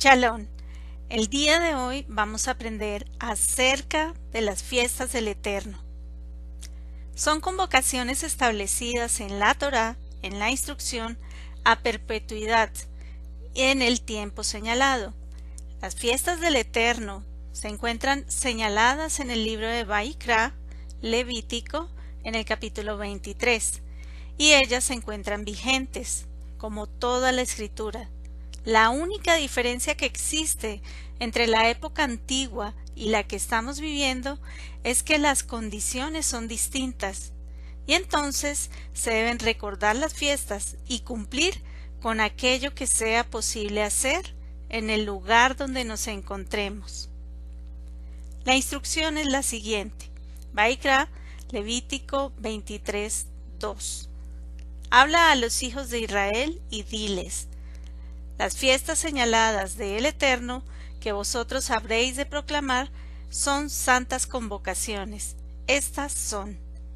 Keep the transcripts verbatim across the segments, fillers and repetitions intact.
Shalom. El día de hoy vamos a aprender acerca de las fiestas del Eterno. Son convocaciones establecidas en la Torá, en la instrucción, a perpetuidad, en el tiempo señalado. Las fiestas del Eterno se encuentran señaladas en el libro de Vaikra, Levítico, en el capítulo veintitrés, y ellas se encuentran vigentes, como toda la Escritura. La única diferencia que existe entre la época antigua y la que estamos viviendo es que las condiciones son distintas, y entonces se deben recordar las fiestas y cumplir con aquello que sea posible hacer en el lugar donde nos encontremos. La instrucción es la siguiente. Vaikra, Levítico veintitrés, dos. Habla a los hijos de Israel y diles: las fiestas señaladas de el Eterno, que vosotros habréis de proclamar, son santas convocaciones. Estas son: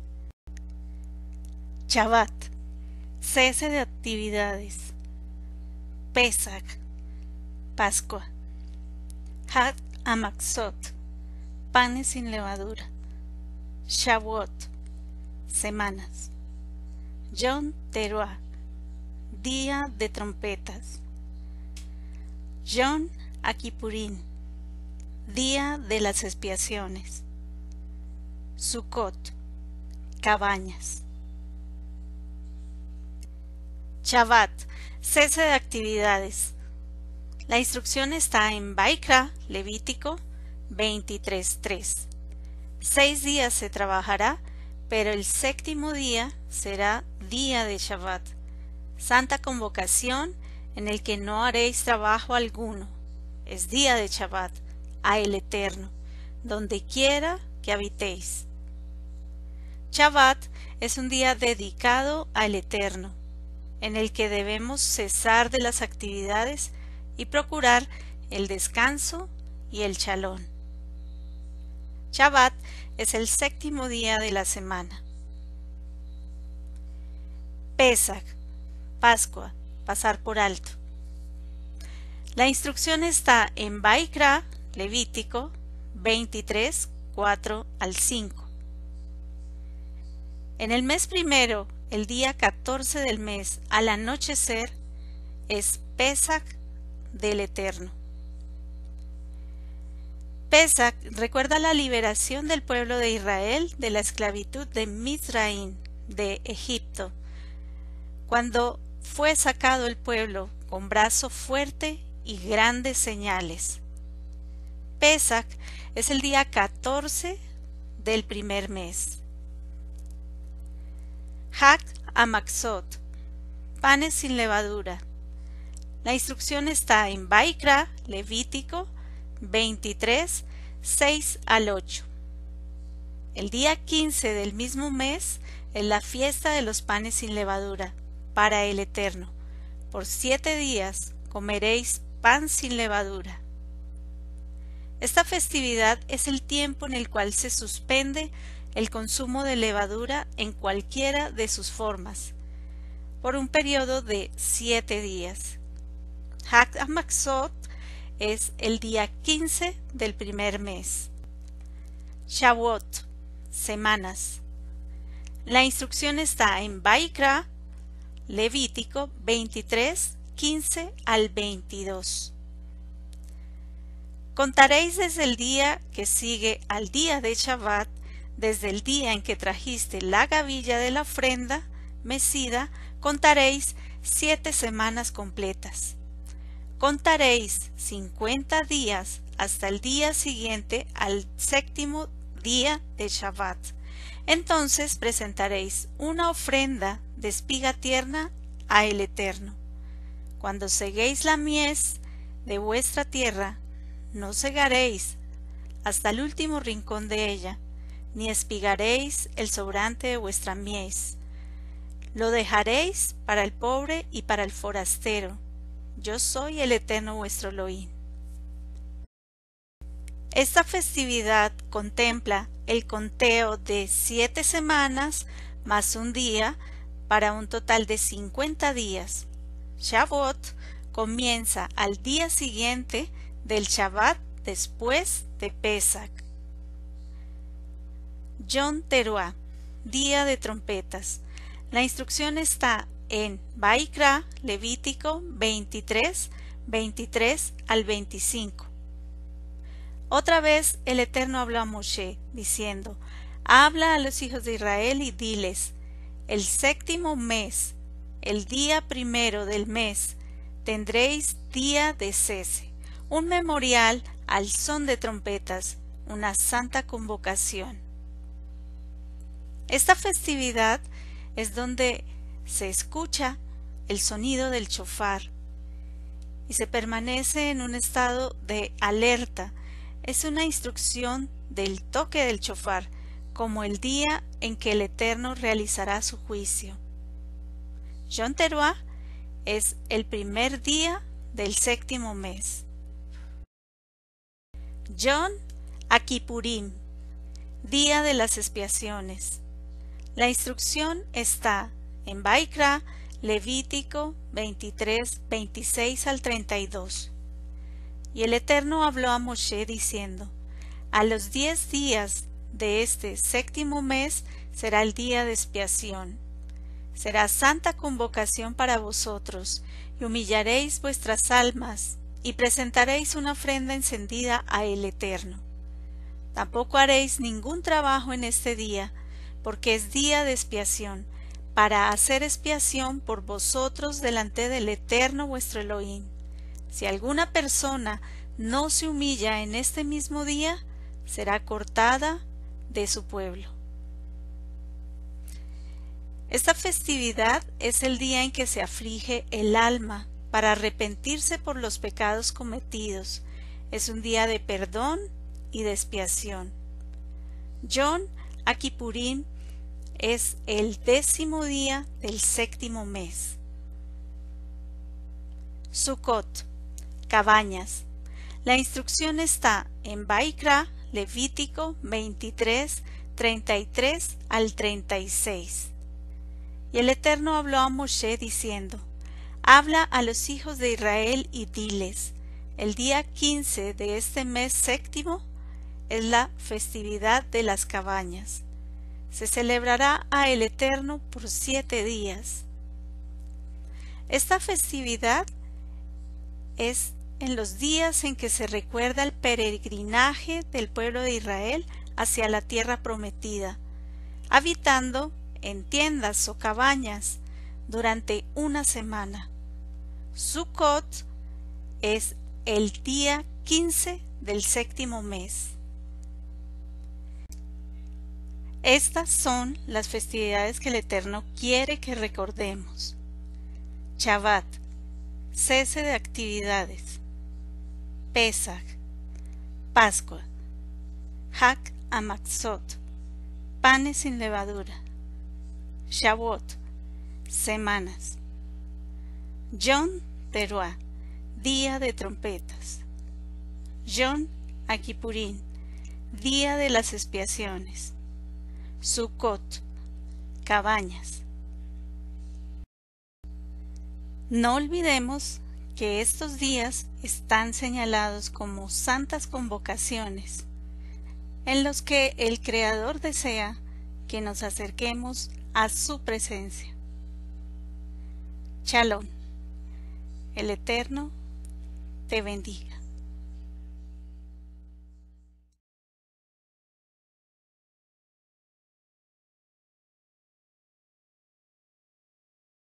Shabbat, cese de actividades; Pesach, Pascua; Hag Hamatzot, panes sin levadura; Shavuot, semanas; Yom Teruah, día de trompetas; Yom Akipurín, día de las expiaciones; Sukkot, cabañas. Shabbat, cese de actividades. La instrucción está en Vaikra, Levítico veintitrés, tres. Seis días se trabajará, pero el séptimo día será día de Shabbat, santa convocación en el que no haréis trabajo alguno. Es día de Shabbat, a el Eterno, donde quiera que habitéis. Shabbat es un día dedicado al Eterno, en el que debemos cesar de las actividades y procurar el descanso y el shalom. Shabbat es el séptimo día de la semana. Pesach, Pascua, pasar por alto. La instrucción está en Vaikra, Levítico veintitrés, cuatro al cinco. En el mes primero, el día catorce del mes, al anochecer, es Pesach del Eterno. Pesach recuerda la liberación del pueblo de Israel de la esclavitud de Mizraim, de Egipto, cuando fue sacado el pueblo con brazo fuerte y grandes señales. Pesach es el día catorce del primer mes. Hag Hamatzot, panes sin levadura. La instrucción está en Vaikra, Levítico veintitrés, seis al ocho. El día quince del mismo mes es la fiesta de los panes sin levadura, para el Eterno. Por siete días comeréis pan sin levadura. Esta festividad es el tiempo en el cual se suspende el consumo de levadura en cualquiera de sus formas, por un periodo de siete días. Hag Hamatzot es el día quince del primer mes. Shavuot, semanas. La instrucción está en Vaikra, Levítico veintitrés, quince al veintidós. Contaréis desde el día que sigue al día de Shabbat, desde el día en que trajiste la gavilla de la ofrenda mecida, contaréis siete semanas completas. Contaréis cincuenta días hasta el día siguiente al séptimo día de Shabbat. Entonces presentaréis una ofrenda de espiga tierna a el Eterno. Cuando seguéis la mies de vuestra tierra, no segaréis hasta el último rincón de ella, ni espigaréis el sobrante de vuestra mies. Lo dejaréis para el pobre y para el forastero. Yo soy el Eterno vuestro Elohim. Esta festividad contempla el conteo de siete semanas más un día para un total de cincuenta días. Shavuot comienza al día siguiente del Shabbat después de Pesach. Yom Teruah, día de trompetas. La instrucción está en Vaikra, Levítico veintitrés, veintitrés al veinticinco. Otra vez el Eterno habló a Moshe, diciendo: Habla a los hijos de Israel y diles: el séptimo mes, el día primero del mes, tendréis día de cese, un memorial al son de trompetas, una santa convocación. Esta festividad es donde se escucha el sonido del shofar y se permanece en un estado de alerta. Es una instrucción del toque del shofar, como el día en que el Eterno realizará su juicio. Yom Teruah es el primer día del séptimo mes. Yom Kippurim, día de las expiaciones. La instrucción está en Vaikra, Levítico veintitrés, veintiséis al treinta y dos. Y el Eterno habló a Moshe diciendo: a los diez días de este séptimo mes será el día de expiación. Será santa convocación para vosotros, y humillaréis vuestras almas, y presentaréis una ofrenda encendida a el Eterno. Tampoco haréis ningún trabajo en este día, porque es día de expiación, para hacer expiación por vosotros delante del Eterno vuestro Elohim. Si alguna persona no se humilla en este mismo día, será cortada de su pueblo. Esta festividad es el día en que se aflige el alma para arrepentirse por los pecados cometidos. Es un día de perdón y de expiación. Yom Kippurim es el décimo día del séptimo mes. Sukkot, cabañas. La instrucción está en Vaikra, Levítico veintitrés, treinta y tres al treinta y seis. Y el Eterno habló a Moshe diciendo: Habla a los hijos de Israel y diles: el día quince de este mes séptimo es la festividad de las cabañas. Se celebrará a el Eterno por siete días. Esta festividad es en los días en que se recuerda el peregrinaje del pueblo de Israel hacia la tierra prometida, habitando en tiendas o cabañas durante una semana. Sukkot es el día quince del séptimo mes. Estas son las festividades que el Eterno quiere que recordemos: Shabbat, cese de actividades; Pesach, Pascua; Hag Hamatzot, panes sin levadura; Shavuot, semanas; Yom Teruah, día de trompetas; Yom Kippurim, día de las expiaciones; Sukkot, cabañas. No olvidemos que estos días están señalados como santas convocaciones, en los que el Creador desea que nos acerquemos a su presencia. Shalom. El Eterno te bendiga.